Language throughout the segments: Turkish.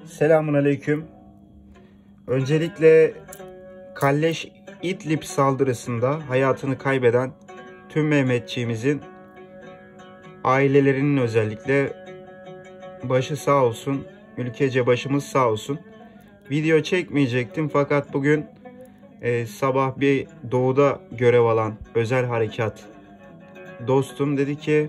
Selamun aleyküm. Öncelikle Kalleş İdlib saldırısında hayatını kaybeden tüm Mehmetçiğimizin ailelerinin özellikle başı sağ olsun, ülkece başımız sağ olsun. Video çekmeyecektim fakat bugün sabah bir doğuda görev alan özel harekat dostum dedi ki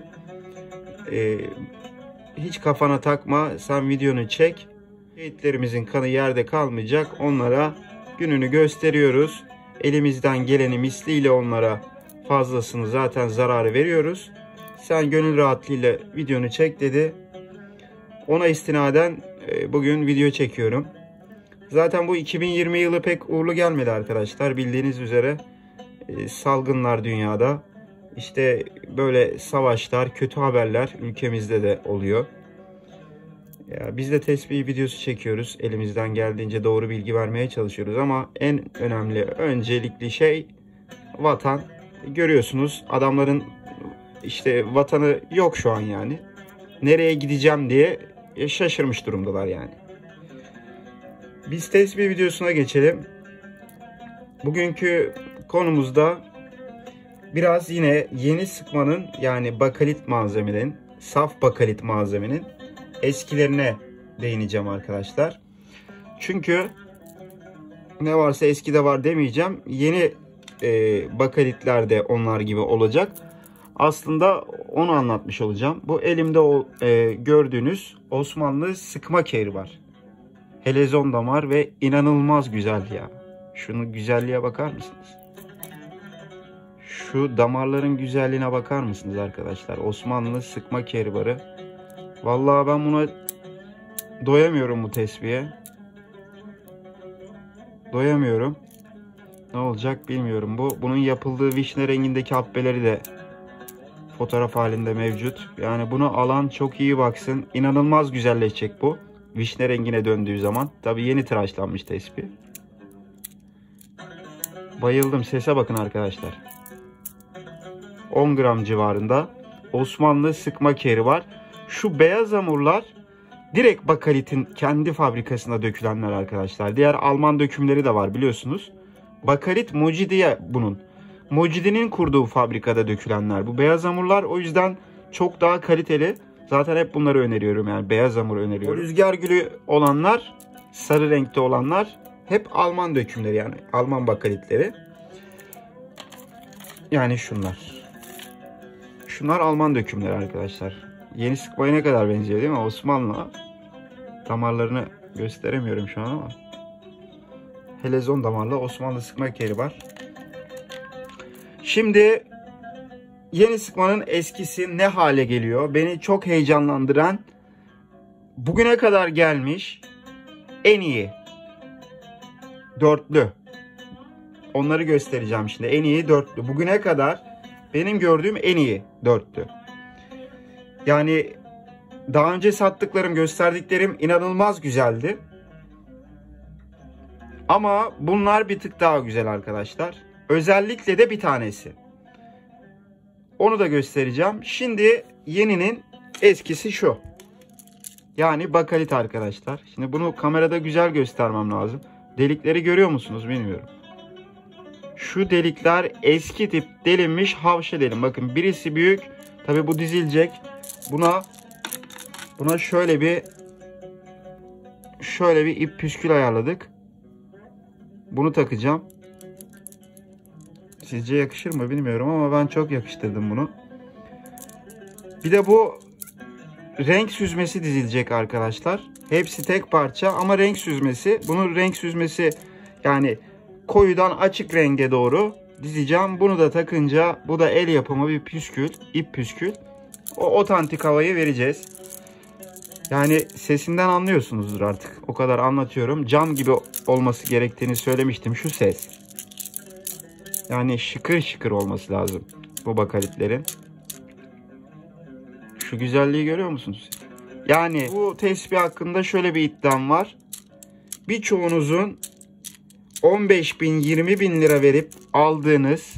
hiç kafana takma, sen videonu çek. Şehitlerimizin kanı yerde kalmayacak. Onlara gününü gösteriyoruz. Elimizden geleni misliyle onlara fazlasını zaten zararı veriyoruz. Sen gönül rahatlığıyla videonu çek dedi. Ona istinaden bugün video çekiyorum. Zaten bu 2020 yılı pek uğurlu gelmedi arkadaşlar. Bildiğiniz üzere salgınlar dünyada. İşte böyle savaşlar, kötü haberler ülkemizde de oluyor. Ya biz de tesbih videosu çekiyoruz. Elimizden geldiğince doğru bilgi vermeye çalışıyoruz ama en önemli, öncelikli şey vatan. Görüyorsunuz adamların işte vatanı yok şu an yani. Nereye gideceğim diye şaşırmış durumdalar yani. Biz tesbih videosuna geçelim. Bugünkü konumuzda biraz yine yeni sıkmanın, yani bakalit malzemenin, saf bakalit malzemenin eskilerine değineceğim arkadaşlar. Çünkü ne varsa eskide var demeyeceğim. Yeni bakalitler de onlar gibi olacak. Aslında onu anlatmış olacağım. Bu elimde gördüğünüz Osmanlı sıkma kehri var. Helezon damar ve inanılmaz güzel ya. Şunun güzelliğe bakar mısınız? Şu damarların güzelliğine bakar mısınız arkadaşlar? Osmanlı sıkma kehribarı. Vallahi ben buna doyamıyorum, bu tesbihe. Doyamıyorum. Ne olacak bilmiyorum. Bunun yapıldığı vişne rengindeki habbeleri de fotoğraf halinde mevcut. Yani bunu alan çok iyi baksın. İnanılmaz güzelleşecek bu. Vişne rengine döndüğü zaman. Tabii yeni tıraşlanmış tesbih. Bayıldım. Sese bakın arkadaşlar. 10 gram civarında Osmanlı sıkma kehri var. Şu beyaz hamurlar direkt bakalitin kendi fabrikasına dökülenler arkadaşlar. Diğer Alman dökümleri de var biliyorsunuz. Bakalit Mocidi'ye bunun. Mocidi'nin kurduğu fabrikada dökülenler. Bu beyaz hamurlar o yüzden çok daha kaliteli. Zaten hep bunları öneriyorum, yani beyaz hamur öneriyorum. O rüzgar gülü olanlar, sarı renkte olanlar hep Alman dökümleri, yani Alman bakalitleri. Yani şunlar. Şunlar Alman dökümleri arkadaşlar. Yeni sıkmaya ne kadar benziyor değil mi? Osmanlı damarlarını gösteremiyorum şu an ama. Helezon damarlı Osmanlı sıkma kehri var. Şimdi yeni sıkmanın eskisi ne hale geliyor? Beni çok heyecanlandıran, bugüne kadar gelmiş en iyi dörtlü. Onları göstereceğim şimdi. En iyi dörtlü. Bugüne kadar benim gördüğüm en iyi dörtlü. Yani daha önce sattıklarım, gösterdiklerim inanılmaz güzeldi. Ama bunlar bir tık daha güzel arkadaşlar. Özellikle de bir tanesi. Onu da göstereceğim. Şimdi yeninin eskisi şu. Yani bakalit arkadaşlar. Şimdi bunu kamerada güzel göstermem lazım. Delikleri görüyor musunuz bilmiyorum. Şu delikler eski tip delinmiş havşa delim. Bakın birisi büyük. Tabi bu dizilecek. Buna şöyle bir ip püskül ayarladık. Bunu takacağım. Sizce yakışır mı bilmiyorum ama ben çok yakıştırdım bunu. Bir de bu renk süzmesi dizilecek arkadaşlar. Hepsi tek parça ama renk süzmesi. Bunun renk süzmesi, yani koyudan açık renge doğru dizeceğim. Bunu da takınca, bu da el yapımı bir püskül, ip püskül. O otantik havayı vereceğiz. Yani sesinden anlıyorsunuzdur artık. O kadar anlatıyorum. Cam gibi olması gerektiğini söylemiştim. Şu ses. Yani şıkır şıkır olması lazım bu bakalitlerin. Şu güzelliği görüyor musunuz? Yani bu tesbih hakkında şöyle bir iddiam var. Birçoğunuzun 15.000, 20.000 lira verip aldığınız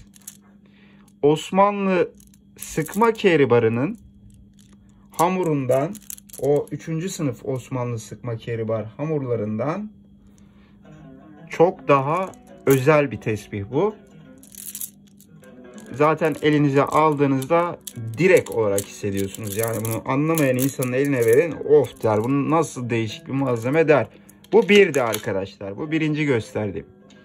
Osmanlı sıkma kehribarının hamurundan o 3. sınıf Osmanlı sıkma kehribar hamurlarından çok daha özel bir tesbih bu. Zaten elinize aldığınızda direkt olarak hissediyorsunuz. Yani bunu anlamayan insanın eline verin, of der, bu nasıl değişik bir malzeme der. Bu birdi arkadaşlar. Bu birinci gösterdiğim.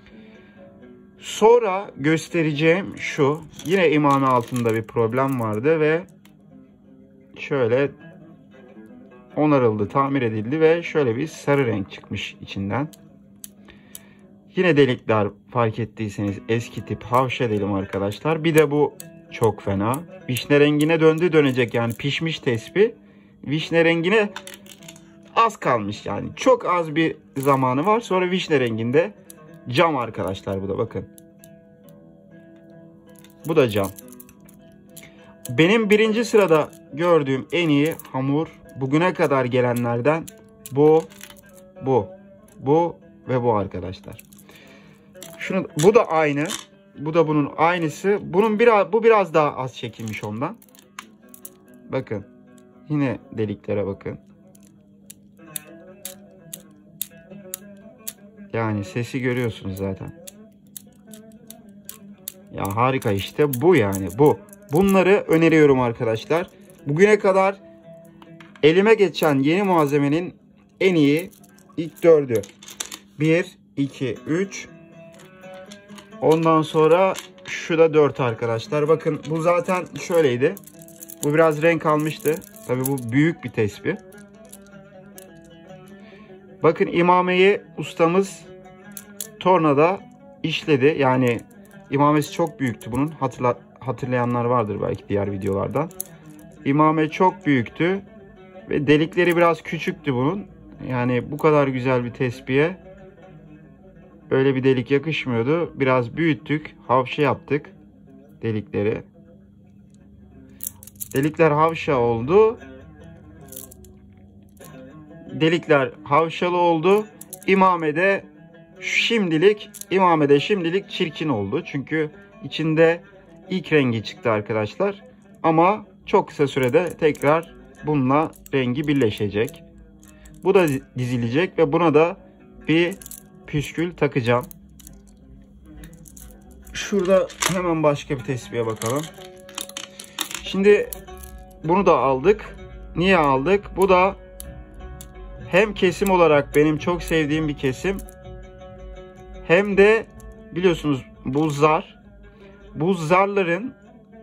Sonra göstereceğim şu. Yine imame altında bir problem vardı ve şöyle onarıldı, tamir edildi ve şöyle bir sarı renk çıkmış içinden. Yine delikler, fark ettiyseniz eski tip havşa delim arkadaşlar. Bir de bu çok fena. Vişne rengine dönecek, yani pişmiş tespih. Vişne rengine az kalmış, yani çok az bir zamanı var. Sonra vişne renginde cam arkadaşlar, bu da bakın. Bu da cam. Benim birinci sırada gördüğüm en iyi hamur bugüne kadar gelenlerden bu ve bu arkadaşlar. Bu da aynı. Bu da bunun aynısı. Bu biraz daha az çekilmiş ondan. Bakın. Yine deliklere bakın. Yani sesi görüyorsunuz zaten. Ya harika işte, bu yani bu. Bunları öneriyorum arkadaşlar. Bugüne kadar elime geçen yeni malzemenin en iyi ilk 4'ü. 1, 2, 3. Ondan sonra şu da 4 arkadaşlar. Bakın bu zaten şöyleydi. Bu biraz renk almıştı. Tabii bu büyük bir tesbih. Bakın imameyi ustamız tornada işledi. Yani imamesi çok büyüktü bunun. Hatırlayanlar vardır belki diğer videolardan. İmame çok büyüktü. Ve delikleri biraz küçüktü bunun. Yani bu kadar güzel bir tesbihe öyle bir delik yakışmıyordu. Biraz büyüttük. Havşa yaptık delikleri. Delikler havşa oldu. Delikler havşalı oldu. İmamede şimdilik çirkin oldu. Çünkü içinde ilk rengi çıktı arkadaşlar. Ama çok kısa sürede tekrar bununla rengi birleşecek. Bu da dizilecek ve buna da bir püskül takacağım. Şurada hemen başka bir tesbihe bakalım. Şimdi bunu da aldık. Niye aldık? Bu da hem kesim olarak benim çok sevdiğim bir kesim, hem de biliyorsunuz bu zar. Bu zarların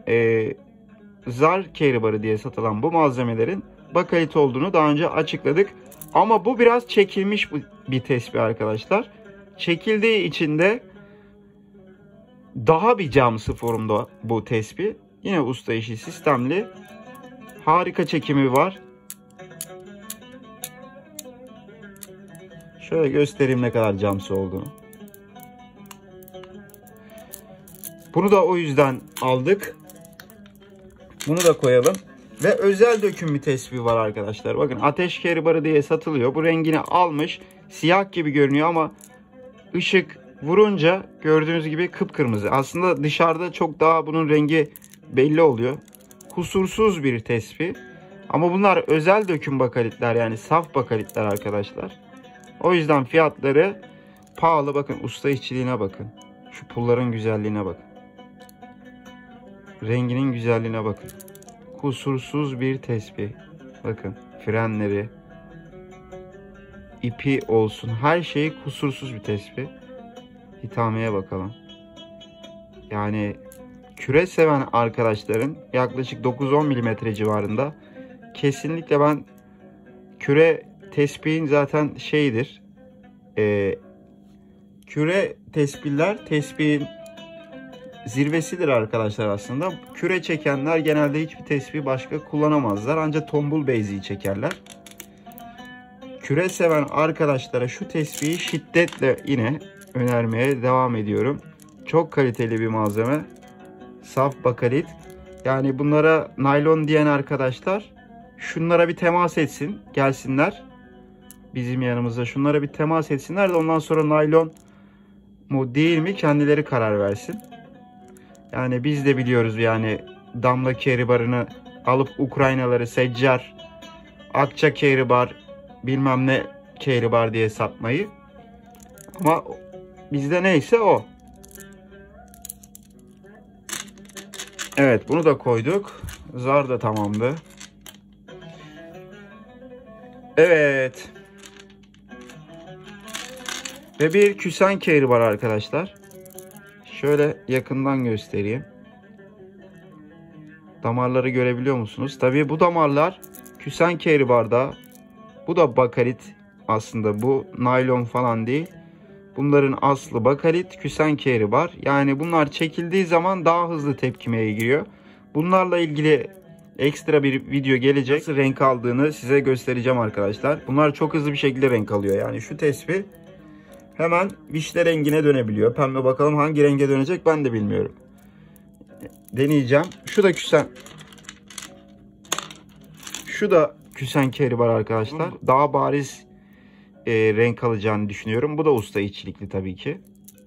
zar kehribarı diye satılan bu malzemelerin bakalit olduğunu daha önce açıkladık. Ama bu biraz çekilmiş bir tesbih arkadaşlar. Çekildiği için de daha bir camsı formda bu tesbih. Yine usta işi, sistemli. Harika çekimi var. Şöyle göstereyim ne kadar camsı olduğunu. Bunu da o yüzden aldık. Bunu da koyalım. Ve özel döküm bir tesbih var arkadaşlar. Bakın ateş kehribarı diye satılıyor. Bu rengini almış. Siyah gibi görünüyor ama ışık vurunca gördüğünüz gibi kıpkırmızı. Aslında dışarıda çok daha bunun rengi belli oluyor. Kusursuz bir tesbih. Ama bunlar özel döküm bakalitler, yani saf bakalitler arkadaşlar. O yüzden fiyatları pahalı. Bakın usta işçiliğine bakın. Şu pulların güzelliğine bakın. Renginin güzelliğine bakın. Kusursuz bir tesbih. Bakın frenleri, ipi olsun, her şeyi kusursuz bir tesbih. Hitameye bakalım. Yani küre seven arkadaşların yaklaşık 9-10 milimetre civarında, kesinlikle ben küre tespihin zaten şeydir. Küre tespihler tespihin zirvesidir arkadaşlar aslında. Küre çekenler genelde hiçbir tespih başka kullanamazlar. Ancak tombul beyziği çekerler. Küre seven arkadaşlara şu tespihi şiddetle yine önermeye devam ediyorum. Çok kaliteli bir malzeme. Saf bakalit. Yani bunlara naylon diyen arkadaşlar şunlara bir temas etsin. Gelsinler bizim yanımıza, şunlara bir temas etsinler de ondan sonra naylon mu değil mi kendileri karar versin. Yani biz de biliyoruz, yani damla kehribarını alıp Ukraynaları seccar Akça kehribar, bilmem ne kehribar diye satmayı. Ama bizde neyse o. Evet, bunu da koyduk. Zar da tamamdı. Evet. Ve bir küsen kehribar arkadaşlar. Şöyle yakından göstereyim. Damarları görebiliyor musunuz? Tabii bu damarlar küsen kehribarda. Bu da bakalit aslında, bu naylon falan değil. Bunların aslı bakalit, küsen kehribar. Yani bunlar çekildiği zaman daha hızlı tepkimeye giriyor. Bunlarla ilgili ekstra bir video gelecek. Nasıl renk aldığını size göstereceğim arkadaşlar. Bunlar çok hızlı bir şekilde renk alıyor. Yani şu tespih hemen vişne rengine dönebiliyor. Pembe, bakalım hangi renge dönecek ben de bilmiyorum. Deneyeceğim. Şu da küsen. Şu da küsen kehribar arkadaşlar. Daha bariz renk alacağını düşünüyorum. Bu da usta işçilikli tabii ki.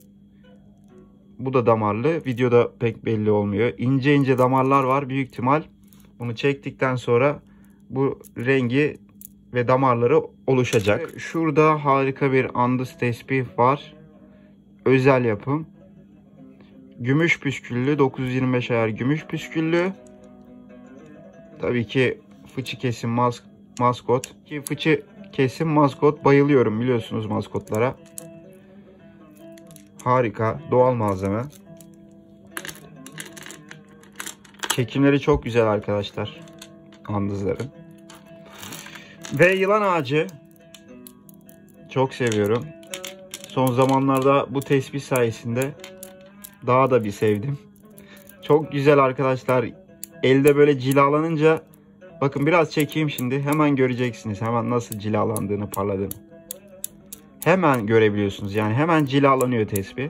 Bu da damarlı. Videoda pek belli olmuyor. İnce ince damarlar var. Büyük ihtimal bunu çektikten sonra bu rengi ve damarları oluşacak. Şurada harika bir andız tespih var. Özel yapım. Gümüş püsküllü. 925 ayar gümüş püsküllü. Tabii ki fıçı kesim maskot. Ki fıçı kesim maskot. Bayılıyorum biliyorsunuz maskotlara. Harika. Doğal malzeme. Çekimleri çok güzel arkadaşlar. Andızların. Ve yılan ağacı. Çok seviyorum. Son zamanlarda bu tespih sayesinde daha da bir sevdim. Çok güzel arkadaşlar. Elde böyle cilalanınca, bakın biraz çekeyim şimdi. Hemen göreceksiniz. Hemen nasıl cilalandığını, parladığını. Hemen görebiliyorsunuz. Yani hemen cilalanıyor tespih.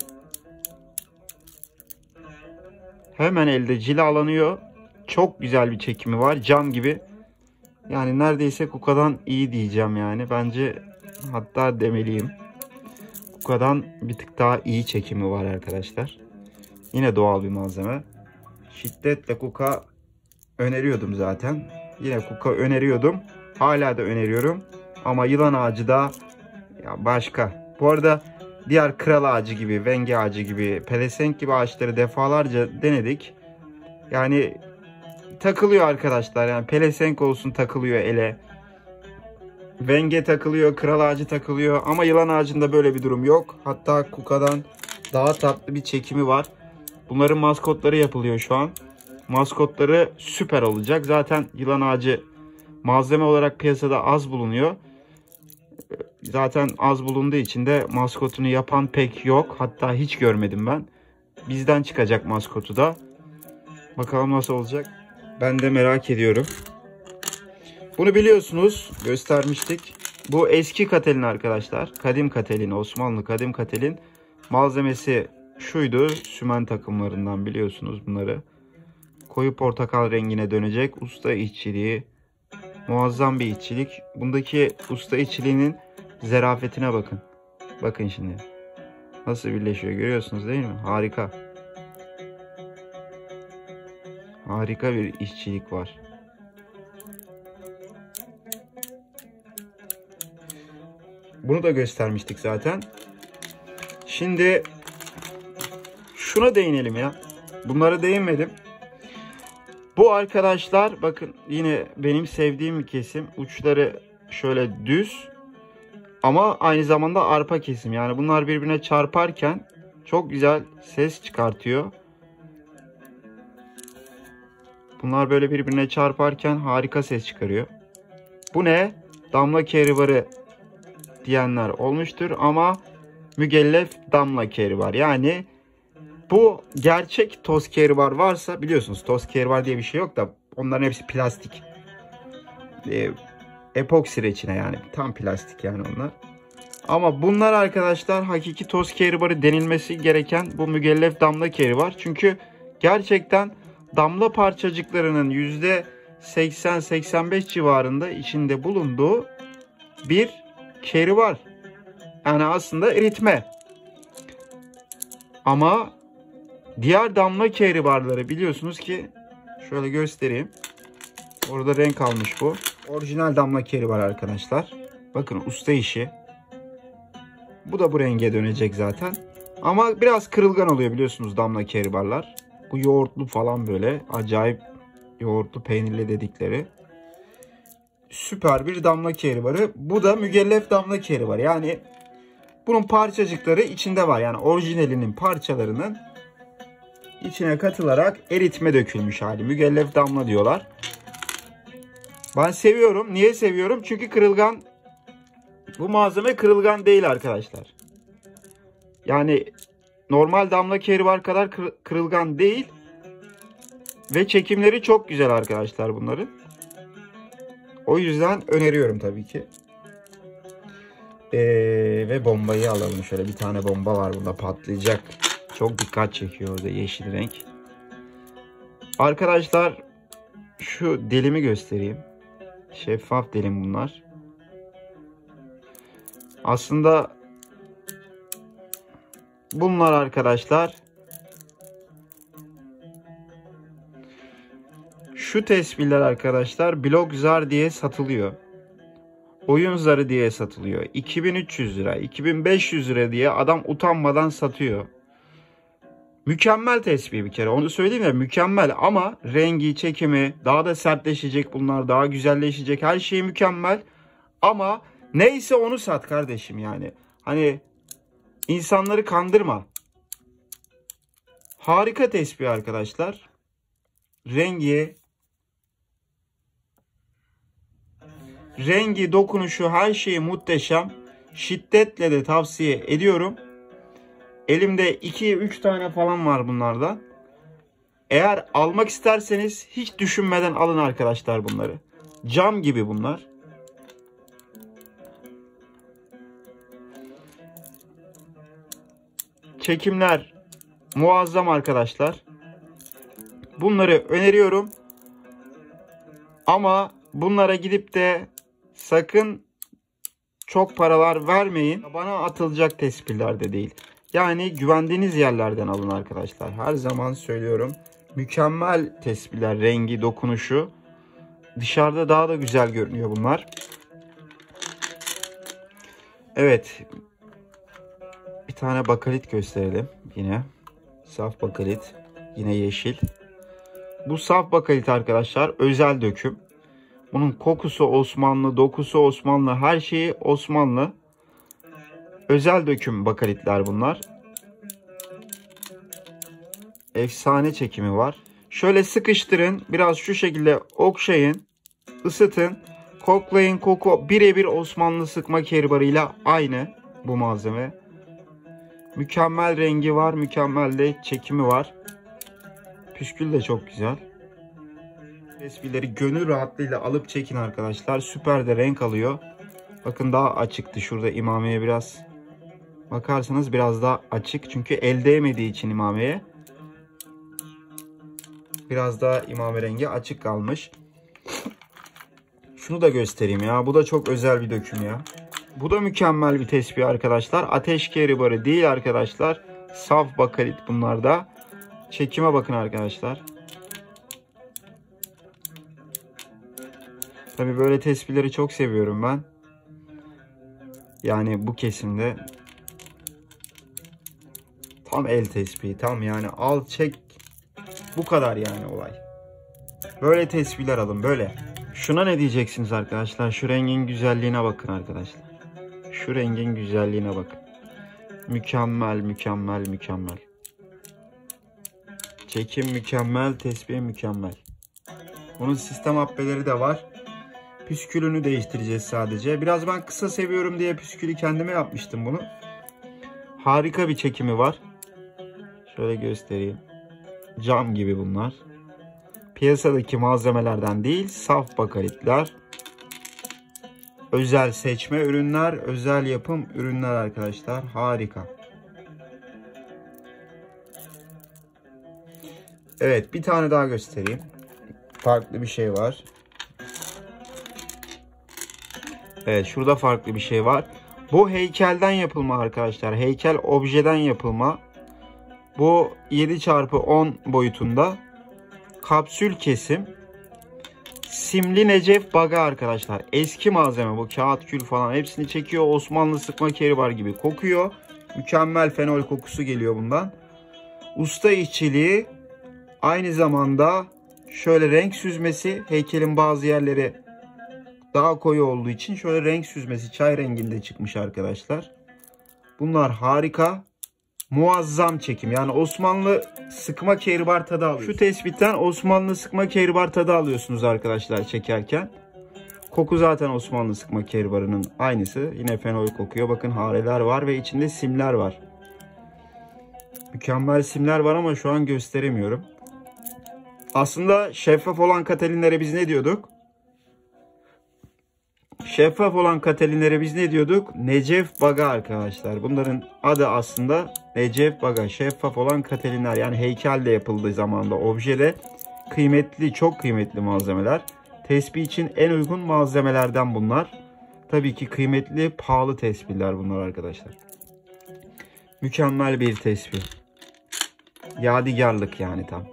Hemen elde cilalanıyor. Çok güzel bir çekimi var. Cam gibi. Yani neredeyse Kuka'dan iyi diyeceğim yani. Bence hatta demeliyim. Kuka'dan bir tık daha iyi çekimi var arkadaşlar. Yine doğal bir malzeme. Şiddetle Kuka öneriyordum zaten. Yine Kuka öneriyordum. Hala da öneriyorum. Ama yılan ağacı da ya başka. Bu arada diğer kral ağacı gibi, venge ağacı gibi, pelesenk gibi ağaçları defalarca denedik. Yani takılıyor arkadaşlar. Yani pelesenk olsun takılıyor ele. Venge takılıyor, kral ağacı takılıyor. Ama yılan ağacında böyle bir durum yok. Hatta Kuka'dan daha tatlı bir çekimi var. Bunların maskotları yapılıyor şu an. Maskotları süper olacak. Zaten yılan ağacı malzeme olarak piyasada az bulunuyor. Zaten az bulunduğu için de maskotunu yapan pek yok. Hatta hiç görmedim ben. Bizden çıkacak maskotu da. Bakalım nasıl olacak. Ben de merak ediyorum. Bunu biliyorsunuz. Göstermiştik. Bu eski Katelin arkadaşlar. Kadim Katelin. Osmanlı Kadim Katelin. Malzemesi şuydu. Sümen takımlarından biliyorsunuz bunları. Koyu portakal rengine dönecek. Usta işçiliği. Muazzam bir işçilik. Bundaki usta işçiliğinin zerafetine bakın. Bakın şimdi. Nasıl birleşiyor görüyorsunuz değil mi? Harika. Harika bir işçilik var. Bunu da göstermiştik zaten. Şimdi şuna değinelim ya. Bunlara değinmedim. Bu arkadaşlar bakın yine benim sevdiğim bir kesim. Uçları şöyle düz ama aynı zamanda arpa kesim. Yani bunlar birbirine çarparken çok güzel ses çıkartıyor. Bunlar böyle birbirine çarparken harika ses çıkarıyor. Bu ne? Damla kehribarı diyenler olmuştur ama mügellef damla kehribar. Yani bu gerçek toz kehribar varsa, biliyorsunuz toz kehribar diye bir şey yok da onların hepsi plastik. Epoksi reçine yani tam plastik yani onlar. Ama bunlar arkadaşlar hakiki toz kehribarı denilmesi gereken bu mügellef damla kehribar. Çünkü gerçekten damla parçacıklarının %80-85 civarında içinde bulunduğu bir kehribar. Yani aslında eritme. Ama diğer damla kehribarları biliyorsunuz ki şöyle göstereyim. Orada renk almış bu. Orijinal damla keri var arkadaşlar. Bakın usta işi. Bu da bu renge dönecek zaten. Ama biraz kırılgan oluyor biliyorsunuz damla keribarlar. Bu yoğurtlu falan böyle. Acayip yoğurtlu peynirli dedikleri. Süper bir damla keribarı. Bu da mügellef damla keribarı. Yani bunun parçacıkları içinde var. Yani orijinalinin parçalarının içine katılarak eritme dökülmüş hali. Mügellef damla diyorlar. Ben seviyorum. Niye seviyorum? Çünkü kırılgan. Bu malzeme kırılgan değil arkadaşlar. Yani normal damla keribar kadar kırılgan değil. Ve çekimleri çok güzel arkadaşlar bunların. O yüzden öneriyorum tabii ki. Ve bombayı alalım. Şöyle bir tane bomba var bunda, patlayacak. Çok dikkat çekiyor orada yeşil renk. Arkadaşlar şu delimi göstereyim. Şeffaf delim bunlar. Aslında bunlar arkadaşlar şu tespihler arkadaşlar blok zar diye satılıyor. Oyun zarı diye satılıyor. 2300 lira, 2500 lira diye adam utanmadan satıyor. Mükemmel tespih bir kere. Onu söyleyeyim ya, mükemmel ama rengi, çekimi daha da sertleşecek bunlar. Daha güzelleşecek. Her şey mükemmel. Ama neyse onu sat kardeşim yani. Hani insanları kandırma. Harika tespih arkadaşlar. Rengi, dokunuşu, her şeyi muhteşem. Şiddetle de tavsiye ediyorum. Elimde 2-3 tane falan var bunlardan. Eğer almak isterseniz hiç düşünmeden alın arkadaşlar bunları. Cam gibi bunlar. Çekimler muazzam arkadaşlar. Bunları öneriyorum. Ama bunlara gidip de sakın çok paralar vermeyin. Bana atılacak tespihler de değil. Yani güvendiğiniz yerlerden alın arkadaşlar. Her zaman söylüyorum. Mükemmel tespihler, rengi, dokunuşu. Dışarıda daha da güzel görünüyor bunlar. Evet. Bir tane bakalit gösterelim yine. Saf bakalit. Yine yeşil. Bu saf bakalit arkadaşlar özel döküm. Bunun kokusu Osmanlı, dokusu Osmanlı, her şeyi Osmanlı. Özel döküm bakalitler bunlar. Efsane çekimi var. Şöyle sıkıştırın. Biraz şu şekilde okşayın. Isıtın. Koklayın. Koku birebir Osmanlı sıkma keribarıyla aynı bu malzeme. Mükemmel rengi var. Mükemmel de çekimi var. Püskül de çok güzel. Tespihleri gönül rahatlığıyla alıp çekin arkadaşlar. Süper de renk alıyor. Bakın daha açıktı. Şurada imameye biraz bakarsanız biraz daha açık. Çünkü el değmediği için imameye. Biraz daha imame rengi açık kalmış. Şunu da göstereyim ya. Bu da çok özel bir döküm ya. Bu da mükemmel bir tespih arkadaşlar. Ateş keribarı değil arkadaşlar. Saf bakalit bunlar da. Çekime bakın arkadaşlar. Tabii böyle tespihleri çok seviyorum ben. Yani bu kesimde tam el tespihi, tam yani al çek, bu kadar yani olay. Böyle tespihler alın böyle. Şuna ne diyeceksiniz arkadaşlar? Şu rengin güzelliğine bakın arkadaşlar. Şu rengin güzelliğine bakın. Mükemmel, mükemmel, mükemmel. Çekim mükemmel, tespih mükemmel. Bunun sistem habbeleri de var. Püskülünü değiştireceğiz sadece. Biraz ben kısa seviyorum diye püskülü kendime yapmıştım bunu. Harika bir çekimi var. Şöyle göstereyim. Cam gibi bunlar. Piyasadaki malzemelerden değil, saf bakalitler. Özel seçme ürünler, özel yapım ürünler arkadaşlar. Harika. Evet, bir tane daha göstereyim. Farklı bir şey var. Evet, şurada farklı bir şey var. Bu heykelden yapılma arkadaşlar. Heykel objeden yapılma. Bu 7x10 boyutunda. Kapsül kesim. Simli Necef Baga arkadaşlar. Eski malzeme bu. Kağıt, kül falan hepsini çekiyor. Osmanlı sıkma kehribar gibi kokuyor. Mükemmel fenol kokusu geliyor bundan. Usta işçiliği, aynı zamanda şöyle renk süzmesi. Heykelin bazı yerleri daha koyu olduğu için şöyle renk süzmesi çay renginde çıkmış arkadaşlar. Bunlar harika. Muazzam çekim. Yani Osmanlı sıkma kehribar tadı alıyorsunuz. Şu tespitten Osmanlı sıkma kehribar tadı alıyorsunuz arkadaşlar çekerken. Koku zaten Osmanlı sıkma kehribarının aynısı. Yine fenol kokuyor. Bakın hareler var ve içinde simler var. Mükemmel simler var ama şu an gösteremiyorum. Aslında şeffaf olan katalinlere biz ne diyorduk? Şeffaf olan katalinlere biz ne diyorduk? Necef Baga arkadaşlar. Bunların adı aslında Necef Baga. Şeffaf olan katalinler. Yani heykelle yapıldığı zamanda objede kıymetli, çok kıymetli malzemeler. Tesbih için en uygun malzemelerden bunlar. Tabii ki kıymetli, pahalı tesbihler bunlar arkadaşlar. Mükemmel bir tesbih. Yadigarlık yani tam.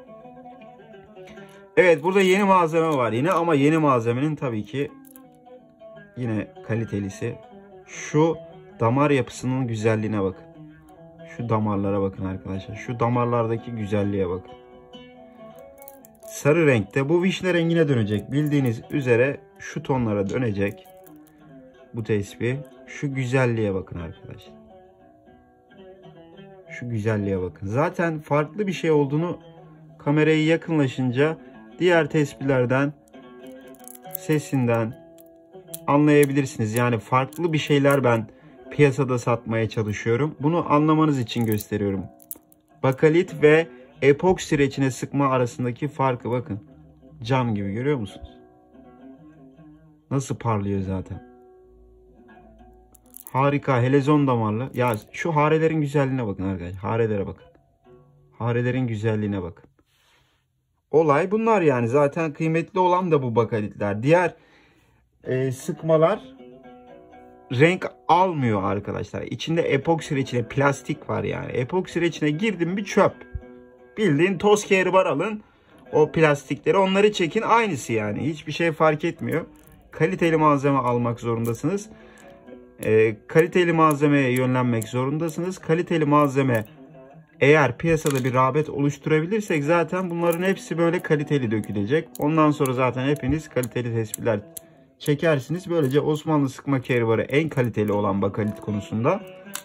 Evet, burada yeni malzeme var yine ama yeni malzemenin tabii ki yine kalitelisi. Şu damar yapısının güzelliğine bakın. Şu damarlara bakın arkadaşlar. Şu damarlardaki güzelliğe bakın. Sarı renkte, bu vişne rengine dönecek. Bildiğiniz üzere şu tonlara dönecek bu tesbih. Şu güzelliğe bakın arkadaşlar. Şu güzelliğe bakın. Zaten farklı bir şey olduğunu kamerayı yakınlaşınca diğer tesbihlerden, sesinden anlayabilirsiniz. Yani farklı bir şeyler ben piyasada satmaya çalışıyorum. Bunu anlamanız için gösteriyorum. Bakalit ve epoksi reçine sıkma arasındaki farkı bakın. Cam gibi, görüyor musunuz? Nasıl parlıyor zaten. Harika, helezon damarlı. Ya şu harelerin güzelliğine bakın arkadaşlar. Harelere bakın. Harelerin güzelliğine bakın. Olay bunlar yani. Zaten kıymetli olan da bu bakalitler. Diğer sıkmalar renk almıyor arkadaşlar. İçinde epoksi reçine, plastik var yani. Epoksi reçine girdim bir çöp. Bildiğin toz kehribar alın. O plastikleri, onları çekin, aynısı yani. Hiçbir şey fark etmiyor. Kaliteli malzeme almak zorundasınız. Kaliteli malzemeye yönlenmek zorundasınız. Kaliteli malzeme eğer piyasada bir rağbet oluşturabilirsek zaten bunların hepsi böyle kaliteli dökülecek. Ondan sonra zaten hepiniz kaliteli tespihler çekersiniz. Böylece Osmanlı sıkma kehribarı en kaliteli olan bakalit konusunda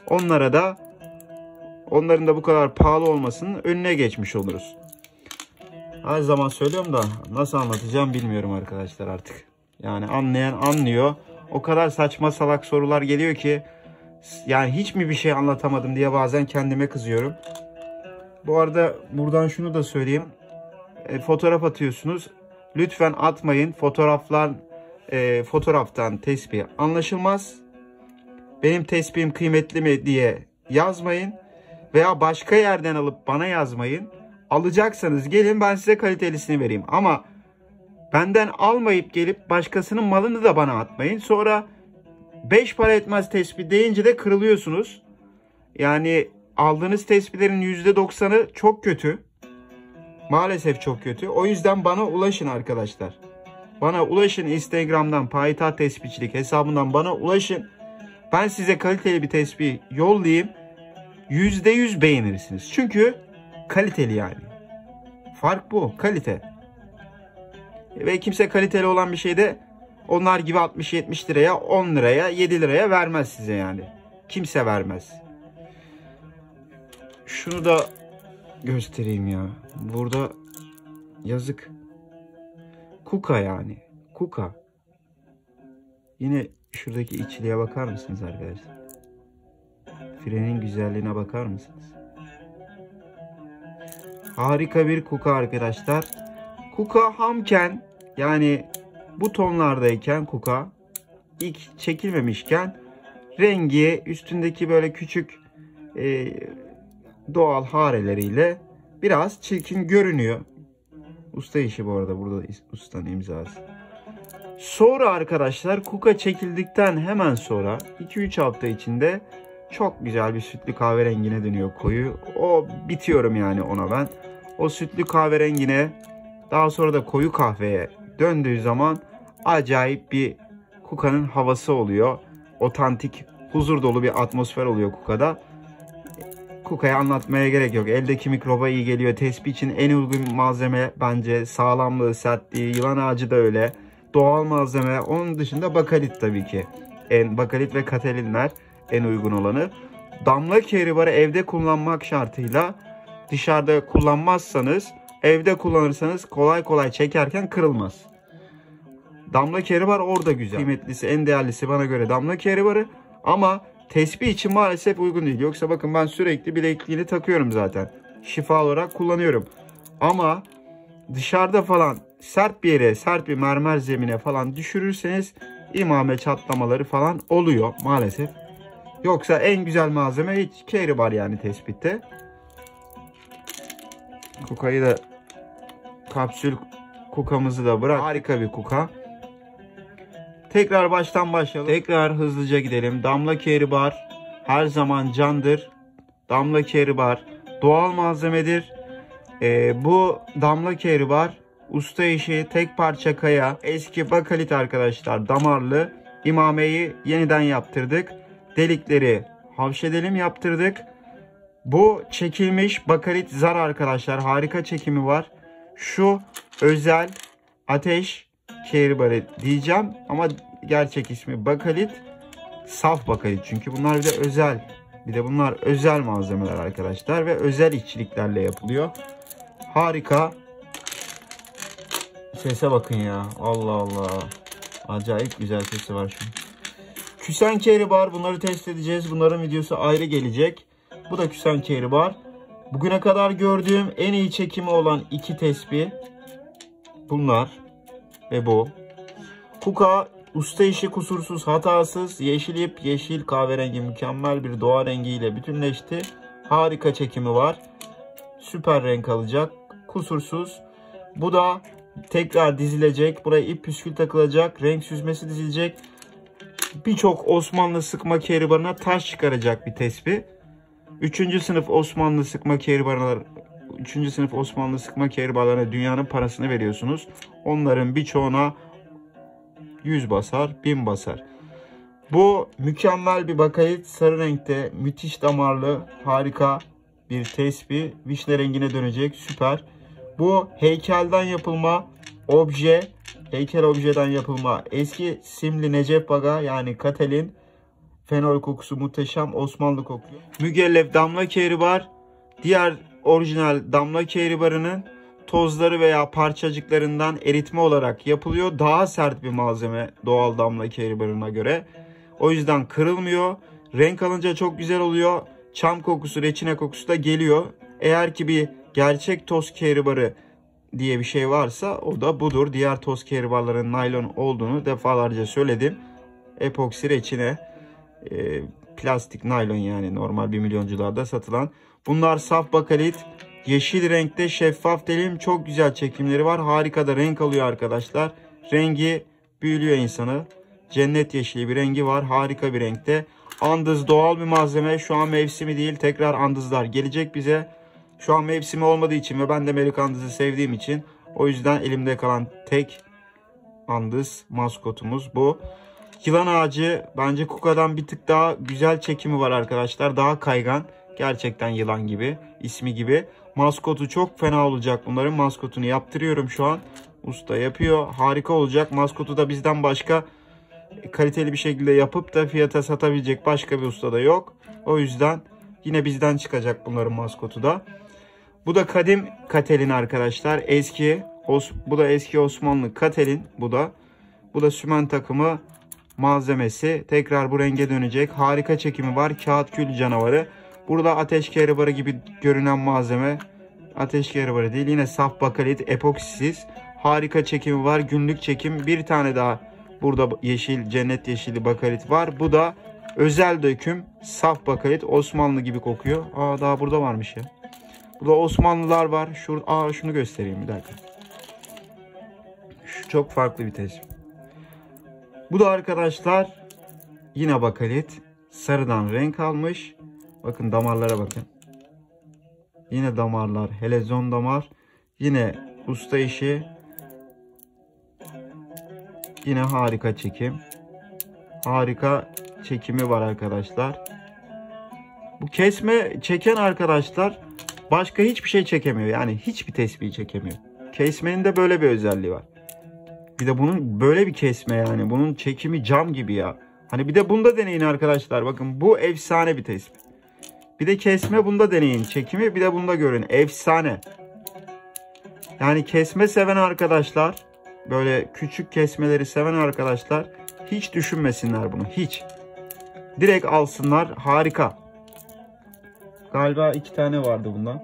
onların da bu kadar pahalı olmasının önüne geçmiş oluruz. Her zaman söylüyorum da nasıl anlatacağım bilmiyorum arkadaşlar artık. Yani anlayan anlıyor. O kadar saçma salak sorular geliyor ki yani hiç mi bir şey anlatamadım diye bazen kendime kızıyorum. Bu arada buradan şunu da söyleyeyim. Fotoğraf atıyorsunuz. Lütfen atmayın. Fotoğraftan tesbih anlaşılmaz. Benim tesbihim kıymetli mi diye yazmayın. Veya başka yerden alıp bana yazmayın. Alacaksanız gelin, ben size kalitelisini vereyim. Ama benden almayıp gelip başkasının malını da bana atmayın. Sonra 5 para etmez tesbih deyince de kırılıyorsunuz. Yani aldığınız tesbihlerin %90'ı çok kötü. Maalesef çok kötü. O yüzden bana ulaşın arkadaşlar. Bana ulaşın, Instagram'dan Payitaht Tespihçilik hesabından bana ulaşın. Ben size kaliteli bir tesbih yollayayım. %100 beğenirsiniz. Çünkü kaliteli yani. Fark bu. Kalite. Ve kimse kaliteli olan bir şeyde onlar gibi 60-70 liraya, 10 liraya, 7 liraya vermez size yani. Kimse vermez. Şunu da göstereyim ya. Burada yazık. Kuka yani. Kuka. Yine şuradaki içliğe bakar mısınız arkadaşlar? Frenin güzelliğine bakar mısınız? Harika bir kuka arkadaşlar. Kuka hamken, yani bu tonlardayken kuka, ilk çekilmemişken rengi üstündeki böyle küçük doğal hareleriyle biraz çirkin görünüyor. Usta işi bu arada, burada ustanın imzası. Sonra arkadaşlar kuka çekildikten hemen sonra 2-3 hafta içinde çok güzel bir sütlü kahverengine dönüyor koyu. O bitiyorum yani ona ben. O sütlü kahverengine, daha sonra da koyu kahveye döndüğü zaman acayip bir kukanın havası oluyor. Otantik, huzur dolu bir atmosfer oluyor kukada. Kukayı anlatmaya gerek yok. Eldeki mikroba iyi geliyor. Tespih için en uygun malzeme bence sağlamlığı, sertliği. Yılan ağacı da öyle. Doğal malzeme. Onun dışında bakalit tabii ki. Bakalit ve katelinler en uygun olanı. Damla kehribarı evde kullanmak şartıyla, dışarıda kullanmazsanız, evde kullanırsanız kolay kolay çekerken kırılmaz. Damla kehribar orada güzel. Kıymetlisi, en değerlisi bana göre damla kehribarı. Ama tespih için maalesef uygun değil. Yoksa bakın ben sürekli bilekliğini takıyorum zaten. Şifa olarak kullanıyorum. Ama dışarıda falan sert bir yere, sert bir mermer zemine falan düşürürseniz imame çatlamaları falan oluyor maalesef. Yoksa en güzel malzeme hiç kehribar yani tespihte. Kukayı da, kapsül kukamızı da bırak. Harika bir kuka. Tekrar baştan başlayalım. Tekrar hızlıca gidelim. Damla kehribar her zaman candır. Damla kehribar doğal malzemedir. Bu damla kehribar usta işi, tek parça kaya, eski bakalit arkadaşlar, damarlı. İmameyi yeniden yaptırdık. Delikleri havşedelim yaptırdık. Bu çekilmiş bakalit zar arkadaşlar. Harika çekimi var. Şu özel ateş kehribarı diyeceğim ama gerçek ismi bakalit. Saf bakalit. Çünkü bunlar bir de özel. Bir de bunlar özel malzemeler arkadaşlar ve özel işçiliklerle yapılıyor. Harika. Sese bakın ya. Allah Allah. Acayip güzel sesi var şimdi. Küsen kehribar, bunları test edeceğiz. Bunların videosu ayrı gelecek. Bu da küsen kehribar. Bugüne kadar gördüğüm en iyi çekimi olan iki tespih. Bunlar ve bu. Kuka usta işi, kusursuz, hatasız. Yeşil ip, yeşil kahverengi mükemmel bir doğa rengiyle bütünleşti. Harika çekimi var. Süper renk alacak. Kusursuz. Bu da tekrar dizilecek. Buraya ip püskül takılacak. Renk süzmesi dizilecek. Birçok Osmanlı sıkma kehribarına taş çıkaracak bir tespih. 3. sınıf Osmanlı sıkma kehribarlar, 3. sınıf Osmanlı sıkma kehribarlarına dünyanın parasını veriyorsunuz. Onların birçoğuna 100 basar, 1000 basar. Bu mükemmel bir bakalit, sarı renkte, müthiş damarlı, harika bir tespih. Vişne rengine dönecek, süper. Bu heykelden yapılma obje, heykel objeden yapılma eski simli Necef Baga yani katelin. Fenol kokusu muhteşem, Osmanlı kokuyor. Mügellef damla kehribar, diğer orijinal damla kehribarının tozları veya parçacıklarından eritme olarak yapılıyor. Daha sert bir malzeme doğal damla kehribarına göre. O yüzden kırılmıyor. Renk alınca çok güzel oluyor. Çam kokusu, reçine kokusu da geliyor. Eğer ki bir gerçek toz kehribarı diye bir şey varsa o da budur. Diğer toz kehribarların naylon olduğunu defalarca söyledim. Epoksi, reçine, plastik, naylon yani normal 1 milyoncularda satılan. Bunlar saf bakalit. Yeşil renkte şeffaf delim. Çok güzel çekimleri var. Harika da renk alıyor arkadaşlar. Rengi büyülüyor insanı. Cennet yeşili bir rengi var. Harika bir renkte. Andız doğal bir malzeme. Şu an mevsimi değil. Tekrar andızlar gelecek bize. Şu an mevsimi olmadığı için ve ben de Melik andızı sevdiğim için o yüzden elimde kalan tek andız maskotumuz bu. Yılan ağacı bence kukadan bir tık daha güzel çekimi var arkadaşlar. Daha kaygan. Gerçekten yılan gibi. İsmi gibi. Maskotu çok fena olacak. Bunların maskotunu yaptırıyorum şu an. Usta yapıyor. Harika olacak. Maskotu da bizden başka kaliteli bir şekilde yapıp da fiyata satabilecek başka bir usta da yok. O yüzden yine bizden çıkacak bunların maskotu da. Bu da kadim katelin arkadaşlar. Bu da eski Osmanlı katelin. Bu da sümen takımı malzemesi. Tekrar bu renge dönecek. Harika çekimi var. Kağıt kül canavarı. Burada ateş kehribarı gibi görünen malzeme. Ateş kehribarı değil. Yine saf bakalit, epoksisiz. Harika çekimi var. Günlük çekim. Bir tane daha burada yeşil, cennet yeşili bakalit var. Bu da özel döküm. Saf bakalit. Osmanlı gibi kokuyor. Daha burada varmış ya. Burada Osmanlılar var. Şunu göstereyim bir dakika. Şu çok farklı bir tespih. Bu da arkadaşlar yine bakalit. Sarıdan renk almış. Bakın damarlara bakın. Yine damarlar. Helezon damar. Yine usta işi. Yine harika çekim. Harika çekimi var arkadaşlar. Bu kesme çeken arkadaşlar başka hiçbir şey çekemiyor. Yani hiçbir tespihi çekemiyor. Kesmenin de böyle bir özelliği var. Bir de bunun böyle bir kesme yani. Bunun çekimi cam gibi ya. Hani bir de bunda deneyin arkadaşlar. Bakın bu efsane bir tespih. Bir de kesme bunda deneyin. Çekimi bir de bunda görün. Efsane. Yani kesme seven arkadaşlar, böyle küçük kesmeleri seven arkadaşlar hiç düşünmesinler bunu. Hiç. Direkt alsınlar. Harika. Galiba 2 tane vardı bundan.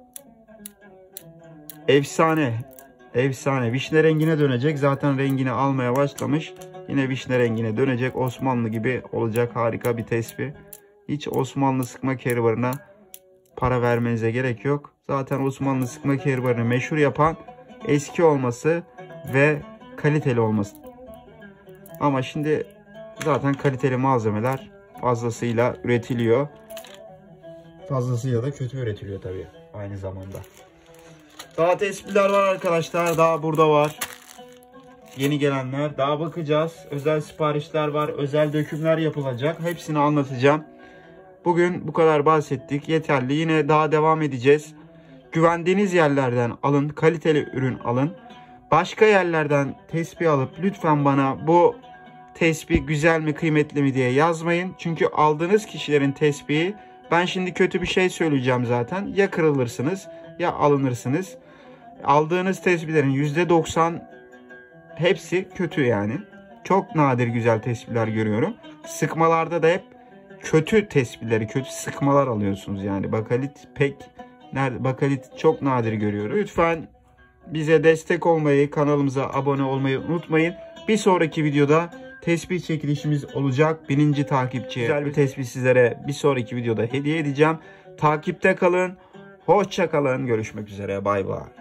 Efsane. Efsane. Vişne rengine dönecek. Zaten rengini almaya başlamış. Yine vişne rengine dönecek. Osmanlı gibi olacak. Harika bir tespih. Hiç Osmanlı sıkma kehribarına para vermenize gerek yok. Zaten Osmanlı sıkma kehribarını meşhur yapan eski olması ve kaliteli olması. Ama şimdi zaten kaliteli malzemeler fazlasıyla üretiliyor. Fazlasıyla da kötü üretiliyor tabii aynı zamanda. Daha tespihler var arkadaşlar. Daha burada var. Yeni gelenler. Daha bakacağız. Özel siparişler var. Özel dökümler yapılacak. Hepsini anlatacağım. Bugün bu kadar bahsettik. Yeterli. Yine daha devam edeceğiz. Güvendiğiniz yerlerden alın. Kaliteli ürün alın. Başka yerlerden tespih alıp lütfen bana bu tespih güzel mi kıymetli mi diye yazmayın. Çünkü aldığınız kişilerin tespihi, ben şimdi kötü bir şey söyleyeceğim zaten. Ya kırılırsınız ya alınırsınız. Aldığınız tespihlerin %90 hepsi kötü yani. Çok nadir güzel tespihler görüyorum. Sıkmalarda da hep kötü tespihleri, kötü sıkmalar alıyorsunuz yani. Bakalit çok nadir görüyorum. Lütfen bize destek olmayı, kanalımıza abone olmayı unutmayın. Bir sonraki videoda tespih çekilişimiz olacak. 1000. takipçiye güzel bir tespih sizlere bir sonraki videoda hediye edeceğim. Takipte kalın. Hoşça kalın. Görüşmek üzere. Bay bay.